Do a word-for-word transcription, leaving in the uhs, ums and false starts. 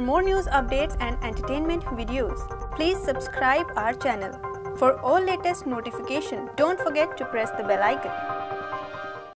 more news updates and entertainment videos, please subscribe our channel. For all latest notification, don't forget to press the bell icon.